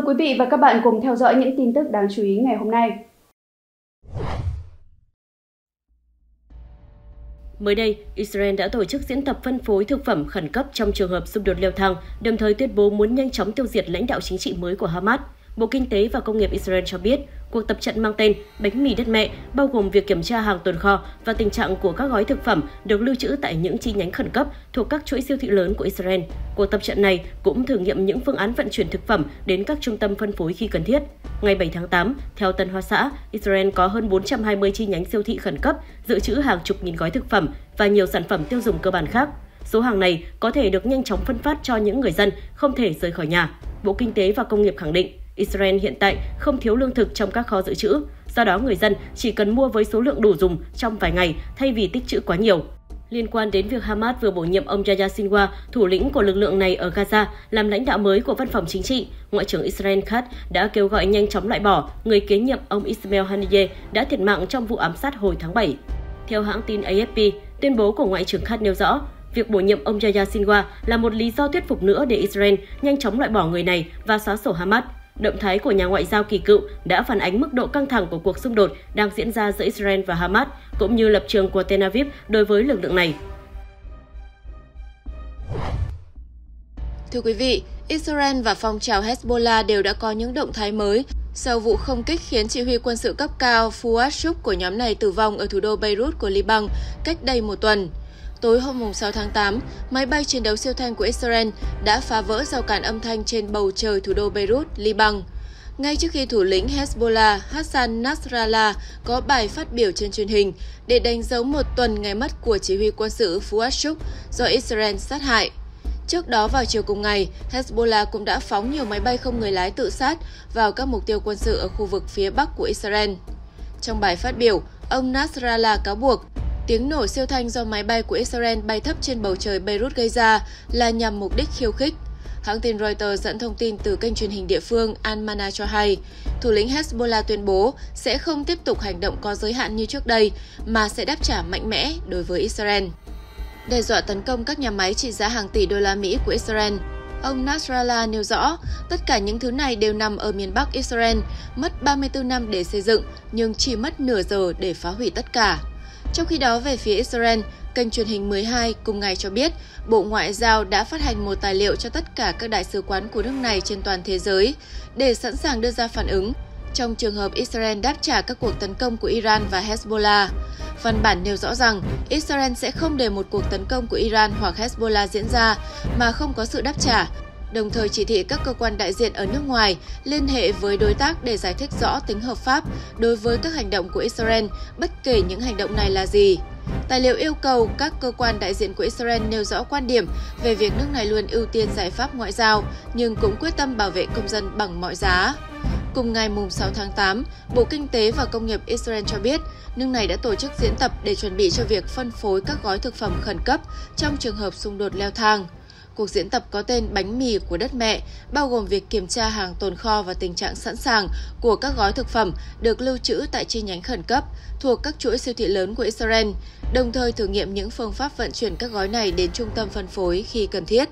quý vị và các bạn cùng theo dõi những tin tức đáng chú ý ngày hôm nay. Mới đây, Israel đã tổ chức diễn tập phân phối thực phẩm khẩn cấp trong trường hợp xung đột leo thang, đồng thời tuyên bố muốn nhanh chóng tiêu diệt lãnh đạo chính trị mới của Hamas. Bộ Kinh tế và Công nghiệp Israel cho biết, cuộc tập trận mang tên Bánh mì đất mẹ bao gồm việc kiểm tra hàng tồn kho và tình trạng của các gói thực phẩm được lưu trữ tại những chi nhánh khẩn cấp thuộc các chuỗi siêu thị lớn của Israel. Cuộc tập trận này cũng thử nghiệm những phương án vận chuyển thực phẩm đến các trung tâm phân phối khi cần thiết. Ngày 7 tháng 8, theo Tân Hoa Xã, Israel có hơn 420 chi nhánh siêu thị khẩn cấp dự trữ hàng chục nghìn gói thực phẩm và nhiều sản phẩm tiêu dùng cơ bản khác. Số hàng này có thể được nhanh chóng phân phát cho những người dân không thể rời khỏi nhà. Bộ Kinh tế và Công nghiệp khẳng định, Israel hiện tại không thiếu lương thực trong các kho dự trữ, do đó người dân chỉ cần mua với số lượng đủ dùng trong vài ngày thay vì tích trữ quá nhiều. Liên quan đến việc Hamas vừa bổ nhiệm ông Yahya Sinwar, thủ lĩnh của lực lượng này ở Gaza, làm lãnh đạo mới của văn phòng chính trị, Ngoại trưởng Israel Katz đã kêu gọi nhanh chóng loại bỏ người kế nhiệm ông Ismail Haniyeh đã thiệt mạng trong vụ ám sát hồi tháng 7. Theo hãng tin AFP, tuyên bố của Ngoại trưởng Katz nêu rõ, việc bổ nhiệm ông Yahya Sinwar là một lý do thuyết phục nữa để Israel nhanh chóng loại bỏ người này và xóa sổ Hamas. Động thái của nhà ngoại giao kỳ cựu đã phản ánh mức độ căng thẳng của cuộc xung đột đang diễn ra giữa Israel và Hamas, cũng như lập trường của Tel Aviv đối với lực lượng này. Thưa quý vị, Israel và phong trào Hezbollah đều đã có những động thái mới sau vụ không kích khiến chỉ huy quân sự cấp cao Fouad Chouk của nhóm này tử vong ở thủ đô Beirut của Liban cách đây một tuần. Tối hôm 6 tháng 8, máy bay chiến đấu siêu thanh của Israel đã phá vỡ rào cản âm thanh trên bầu trời thủ đô Beirut, Liban. Ngay trước khi thủ lĩnh Hezbollah Hassan Nasrallah có bài phát biểu trên truyền hình để đánh dấu một tuần ngày mất của chỉ huy quân sự Fouad Chouk do Israel sát hại. Trước đó vào chiều cùng ngày, Hezbollah cũng đã phóng nhiều máy bay không người lái tự sát vào các mục tiêu quân sự ở khu vực phía bắc của Israel. Trong bài phát biểu, ông Nasrallah cáo buộc tiếng nổ siêu thanh do máy bay của Israel bay thấp trên bầu trời Beirut gây ra là nhằm mục đích khiêu khích. Hãng tin Reuters dẫn thông tin từ kênh truyền hình địa phương Al-Mana cho hay, thủ lĩnh Hezbollah tuyên bố sẽ không tiếp tục hành động có giới hạn như trước đây, mà sẽ đáp trả mạnh mẽ đối với Israel. Đe dọa tấn công các nhà máy trị giá hàng tỷ đô la Mỹ của Israel. Ông Nasrallah nêu rõ, tất cả những thứ này đều nằm ở miền Bắc Israel, mất 34 năm để xây dựng, nhưng chỉ mất nửa giờ để phá hủy tất cả. Trong khi đó, về phía Israel, kênh truyền hình 12 cùng ngày cho biết Bộ Ngoại giao đã phát hành một tài liệu cho tất cả các đại sứ quán của nước này trên toàn thế giới để sẵn sàng đưa ra phản ứng trong trường hợp Israel đáp trả các cuộc tấn công của Iran và Hezbollah. Văn bản nêu rõ rằng Israel sẽ không để một cuộc tấn công của Iran hoặc Hezbollah diễn ra mà không có sự đáp trả, đồng thời chỉ thị các cơ quan đại diện ở nước ngoài liên hệ với đối tác để giải thích rõ tính hợp pháp đối với các hành động của Israel, bất kể những hành động này là gì. Tài liệu yêu cầu các cơ quan đại diện của Israel nêu rõ quan điểm về việc nước này luôn ưu tiên giải pháp ngoại giao, nhưng cũng quyết tâm bảo vệ công dân bằng mọi giá. Cùng ngày 6 tháng 8, Bộ Kinh tế và Công nghiệp Israel cho biết nước này đã tổ chức diễn tập để chuẩn bị cho việc phân phối các gói thực phẩm khẩn cấp trong trường hợp xung đột leo thang. Cuộc diễn tập có tên Bánh mì của đất mẹ, bao gồm việc kiểm tra hàng tồn kho và tình trạng sẵn sàng của các gói thực phẩm được lưu trữ tại chi nhánh khẩn cấp thuộc các chuỗi siêu thị lớn của Israel, đồng thời thử nghiệm những phương pháp vận chuyển các gói này đến trung tâm phân phối khi cần thiết.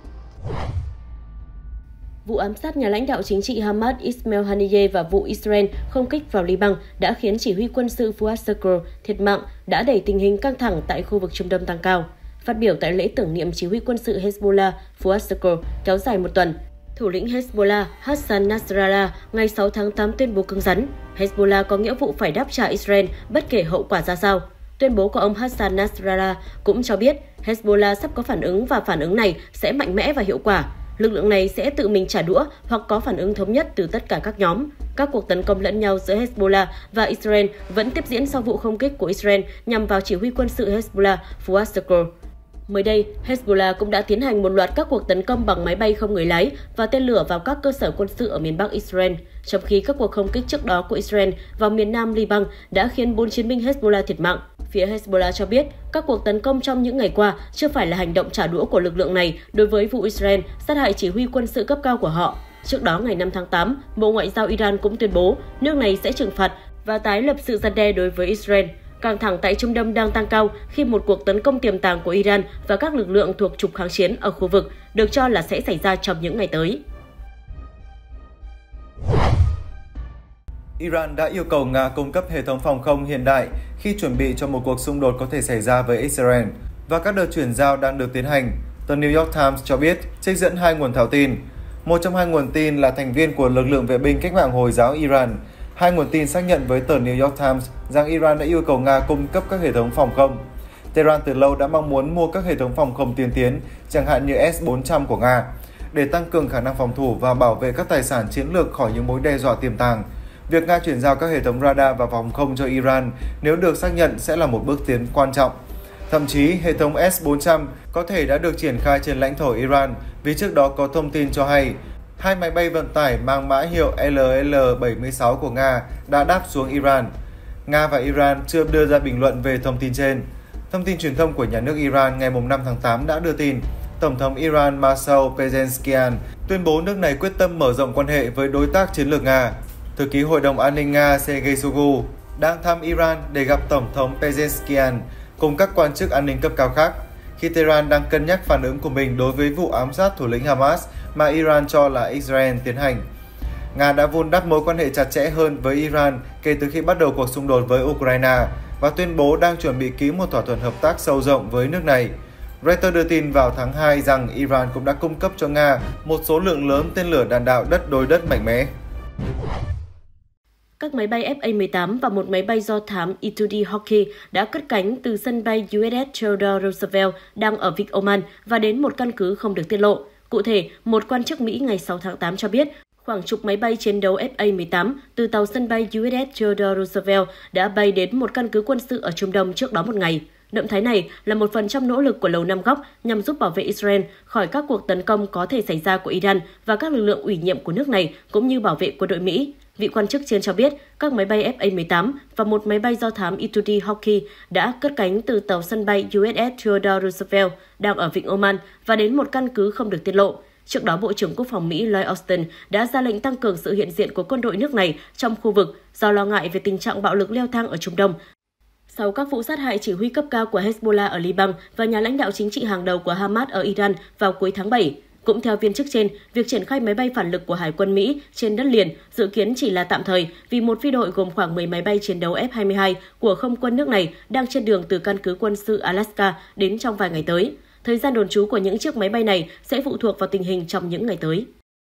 Vụ ám sát nhà lãnh đạo chính trị Hamas Ismail Haniyeh và vụ Israel không kích vào Liban đã khiến chỉ huy quân sự Fouad Chouk thiệt mạng, đã đẩy tình hình căng thẳng tại khu vực Trung Đông tăng cao. Phát biểu tại lễ tưởng niệm chỉ huy quân sự Hezbollah Fouad Chouk kéo dài một tuần, thủ lĩnh Hezbollah Hassan Nasrallah ngày 6 tháng 8 tuyên bố cứng rắn, Hezbollah có nghĩa vụ phải đáp trả Israel bất kể hậu quả ra sao. Tuyên bố của ông Hassan Nasrallah cũng cho biết Hezbollah sắp có phản ứng và phản ứng này sẽ mạnh mẽ và hiệu quả. Lực lượng này sẽ tự mình trả đũa hoặc có phản ứng thống nhất từ tất cả các nhóm. Các cuộc tấn công lẫn nhau giữa Hezbollah và Israel vẫn tiếp diễn sau vụ không kích của Israel nhằm vào chỉ huy quân sự Hezbollah Fouad Chouk. Mới đây, Hezbollah cũng đã tiến hành một loạt các cuộc tấn công bằng máy bay không người lái và tên lửa vào các cơ sở quân sự ở miền Bắc Israel, trong khi các cuộc không kích trước đó của Israel vào miền Nam Liban đã khiến 4 chiến binh Hezbollah thiệt mạng. Phía Hezbollah cho biết các cuộc tấn công trong những ngày qua chưa phải là hành động trả đũa của lực lượng này đối với vụ Israel sát hại chỉ huy quân sự cấp cao của họ. Trước đó, ngày 5 tháng 8, Bộ Ngoại giao Iran cũng tuyên bố nước này sẽ trừng phạt và tái lập sự răn đe đối với Israel. Căng thẳng tại Trung Đông đang tăng cao khi một cuộc tấn công tiềm tàng của Iran và các lực lượng thuộc trục kháng chiến ở khu vực được cho là sẽ xảy ra trong những ngày tới. Iran đã yêu cầu Nga cung cấp hệ thống phòng không hiện đại khi chuẩn bị cho một cuộc xung đột có thể xảy ra với Israel, và các đợt chuyển giao đang được tiến hành. Tờ New York Times cho biết, trích dẫn hai nguồn thạo tin. Một trong hai nguồn tin là thành viên của lực lượng vệ binh cách mạng Hồi giáo Iran. Hai nguồn tin xác nhận với tờ New York Times rằng Iran đã yêu cầu Nga cung cấp các hệ thống phòng không. Tehran từ lâu đã mong muốn mua các hệ thống phòng không tiên tiến, chẳng hạn như S-400 của Nga, để tăng cường khả năng phòng thủ và bảo vệ các tài sản chiến lược khỏi những mối đe dọa tiềm tàng. Việc Nga chuyển giao các hệ thống radar và phòng không cho Iran nếu được xác nhận sẽ là một bước tiến quan trọng. Thậm chí, hệ thống S-400 có thể đã được triển khai trên lãnh thổ Iran vì trước đó có thông tin cho hay hai máy bay vận tải mang mã hiệu LL-76 của Nga đã đáp xuống Iran. Nga và Iran chưa đưa ra bình luận về thông tin trên. Thông tin truyền thông của nhà nước Iran ngày 5 tháng 8 đã đưa tin Tổng thống Iran Masoud Pezeshkian tuyên bố nước này quyết tâm mở rộng quan hệ với đối tác chiến lược Nga. Thư ký Hội đồng An ninh Nga Sergei Shoigu đang thăm Iran để gặp Tổng thống Pezeshkian cùng các quan chức an ninh cấp cao khác, khi Tehran đang cân nhắc phản ứng của mình đối với vụ ám sát thủ lĩnh Hamas mà Iran cho là Israel tiến hành. Nga đã vun đắp mối quan hệ chặt chẽ hơn với Iran kể từ khi bắt đầu cuộc xung đột với Ukraine và tuyên bố đang chuẩn bị ký một thỏa thuận hợp tác sâu rộng với nước này. Reuters đưa tin vào tháng 2 rằng Iran cũng đã cung cấp cho Nga một số lượng lớn tên lửa đạn đạo đất đối đất mạnh mẽ. Các máy bay FA-18 và một máy bay do thám E-2D Hawker đã cất cánh từ sân bay USS Theodore Roosevelt đang ở Vịnh Oman và đến một căn cứ không được tiết lộ. Cụ thể, một quan chức Mỹ ngày 6 tháng 8 cho biết khoảng chục máy bay chiến đấu FA-18 từ tàu sân bay USS Theodore Roosevelt đã bay đến một căn cứ quân sự ở Trung Đông trước đó một ngày. Động thái này là một phần trong nỗ lực của Lầu Năm Góc nhằm giúp bảo vệ Israel khỏi các cuộc tấn công có thể xảy ra của Iran và các lực lượng ủy nhiệm của nước này, cũng như bảo vệ quân đội Mỹ. Vị quan chức trên cho biết các máy bay FA-18 và một máy bay do thám E-2D Hawker đã cất cánh từ tàu sân bay USS Theodore Roosevelt đang ở Vịnh Oman và đến một căn cứ không được tiết lộ. Trước đó, Bộ trưởng Quốc phòng Mỹ Lloyd Austin đã ra lệnh tăng cường sự hiện diện của quân đội nước này trong khu vực do lo ngại về tình trạng bạo lực leo thang ở Trung Đông. Sau các vụ sát hại chỉ huy cấp cao của Hezbollah ở Liban và nhà lãnh đạo chính trị hàng đầu của Hamas ở Iran vào cuối tháng 7. Cũng theo viên chức trên, việc triển khai máy bay phản lực của Hải quân Mỹ trên đất liền dự kiến chỉ là tạm thời vì một phi đội gồm khoảng 10 máy bay chiến đấu F-22 của không quân nước này đang trên đường từ căn cứ quân sự Alaska đến trong vài ngày tới. Thời gian đồn trú của những chiếc máy bay này sẽ phụ thuộc vào tình hình trong những ngày tới.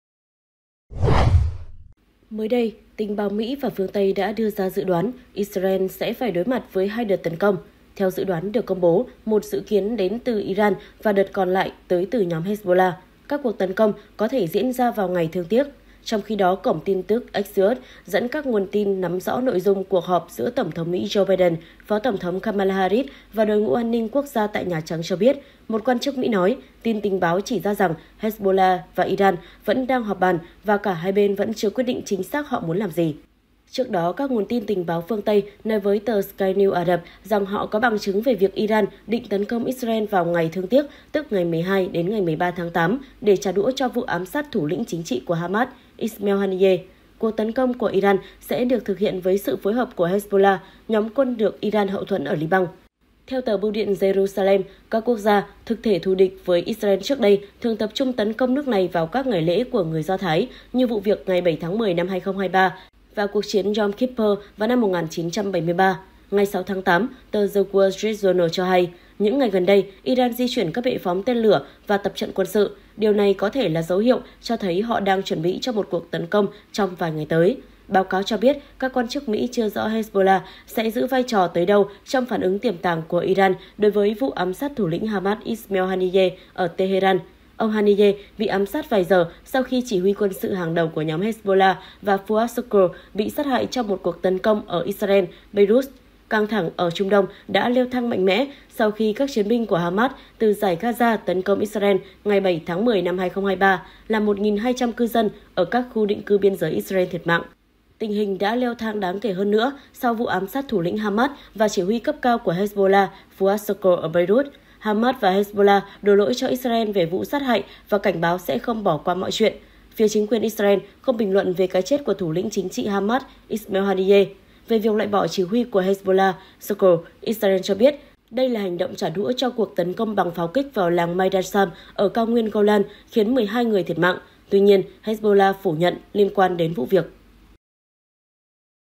Mới đây, tình báo Mỹ và phương Tây đã đưa ra dự đoán Israel sẽ phải đối mặt với hai đợt tấn công. Theo dự đoán được công bố, một dự kiến đến từ Iran và đợt còn lại tới từ nhóm Hezbollah. Các cuộc tấn công có thể diễn ra vào ngày thương tiếc. Trong khi đó, cổng tin tức Axios dẫn các nguồn tin nắm rõ nội dung cuộc họp giữa Tổng thống Mỹ Joe Biden, Phó Tổng thống Kamala Harris và đội ngũ an ninh quốc gia tại Nhà Trắng cho biết, một quan chức Mỹ nói, tin tình báo chỉ ra rằng Hezbollah và Iran vẫn đang họp bàn và cả hai bên vẫn chưa quyết định chính xác họ muốn làm gì. Trước đó, các nguồn tin tình báo phương Tây nói với tờ Sky News Ả Rập rằng họ có bằng chứng về việc Iran định tấn công Israel vào ngày thương tiếc, tức ngày 12 đến ngày 13 tháng 8, để trả đũa cho vụ ám sát thủ lĩnh chính trị của Hamas, Ismail Haniyeh. Cuộc tấn công của Iran sẽ được thực hiện với sự phối hợp của Hezbollah, nhóm quân được Iran hậu thuẫn ở Liban. Theo tờ Bưu điện Jerusalem, các quốc gia thực thể thù địch với Israel trước đây thường tập trung tấn công nước này vào các ngày lễ của người Do Thái, như vụ việc ngày 7 tháng 10 năm 2023 và cuộc chiến Yom Kippur vào năm 1973. Ngày 6 tháng 8, tờ The Wall Street Journal cho hay, những ngày gần đây, Iran di chuyển các bệ phóng tên lửa và tập trận quân sự. Điều này có thể là dấu hiệu cho thấy họ đang chuẩn bị cho một cuộc tấn công trong vài ngày tới. Báo cáo cho biết, các quan chức Mỹ chưa rõ Hezbollah sẽ giữ vai trò tới đâu trong phản ứng tiềm tàng của Iran đối với vụ ám sát thủ lĩnh Hamas Ismail Haniyeh ở Tehran. Ông Haniyeh bị ám sát vài giờ sau khi chỉ huy quân sự hàng đầu của nhóm Hezbollah và Fuad Shukr bị sát hại trong một cuộc tấn công ở Israel, Beirut. Căng thẳng ở Trung Đông đã leo thang mạnh mẽ sau khi các chiến binh của Hamas từ giải Gaza tấn công Israel ngày 7 tháng 10 năm 2023, làm 1.200 cư dân ở các khu định cư biên giới Israel thiệt mạng. Tình hình đã leo thang đáng kể hơn nữa sau vụ ám sát thủ lĩnh Hamas và chỉ huy cấp cao của Hezbollah, Fuad Shukr ở Beirut. Hamas và Hezbollah đổ lỗi cho Israel về vụ sát hại và cảnh báo sẽ không bỏ qua mọi chuyện. Phía chính quyền Israel không bình luận về cái chết của thủ lĩnh chính trị Hamas Ismail Haniyeh. Về việc loại bỏ chỉ huy của Hezbollah, Shukr, Israel cho biết đây là hành động trả đũa cho cuộc tấn công bằng pháo kích vào làng Maidan Sham ở cao nguyên Golan khiến 12 người thiệt mạng. Tuy nhiên, Hezbollah phủ nhận liên quan đến vụ việc.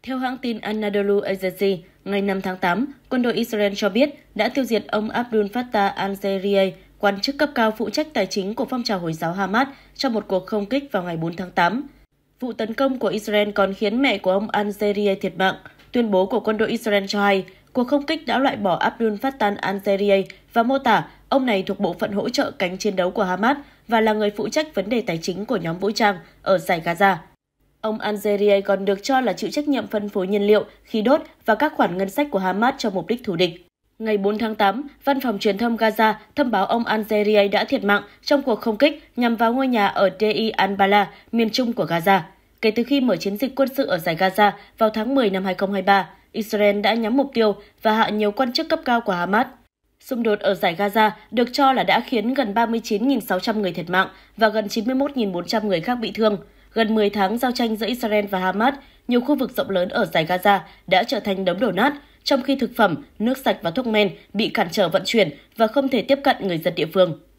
Theo hãng tin Anadolu Agency, ngày 5 tháng 8, quân đội Israel cho biết đã tiêu diệt ông Abdul Fattah al-Zeriya, quan chức cấp cao phụ trách tài chính của phong trào Hồi giáo Hamas trong một cuộc không kích vào ngày 4 tháng 8. Vụ tấn công của Israel còn khiến mẹ của ông al-Zeriya thiệt mạng. Tuyên bố của quân đội Israel cho hay, cuộc không kích đã loại bỏ Abdul Fattah al-Zeriya và mô tả ông này thuộc bộ phận hỗ trợ cánh chiến đấu của Hamas và là người phụ trách vấn đề tài chính của nhóm vũ trang ở dải Gaza. Ông al-Zeriya còn được cho là chịu trách nhiệm phân phối nhiên liệu, khí đốt và các khoản ngân sách của Hamas cho mục đích thù địch. Ngày 4 tháng 8, Văn phòng Truyền thông Gaza thông báo ông al-Zeriya đã thiệt mạng trong cuộc không kích nhằm vào ngôi nhà ở Deir al-Bala, miền trung của Gaza. Kể từ khi mở chiến dịch quân sự ở dải Gaza vào tháng 10 năm 2023, Israel đã nhắm mục tiêu và hạ nhiều quan chức cấp cao của Hamas. Xung đột ở dải Gaza được cho là đã khiến gần 39.600 người thiệt mạng và gần 91.400 người khác bị thương. Gần 10 tháng giao tranh giữa Israel và Hamas, nhiều khu vực rộng lớn ở dải Gaza đã trở thành đống đổ nát, trong khi thực phẩm, nước sạch và thuốc men bị cản trở vận chuyển và không thể tiếp cận người dân địa phương.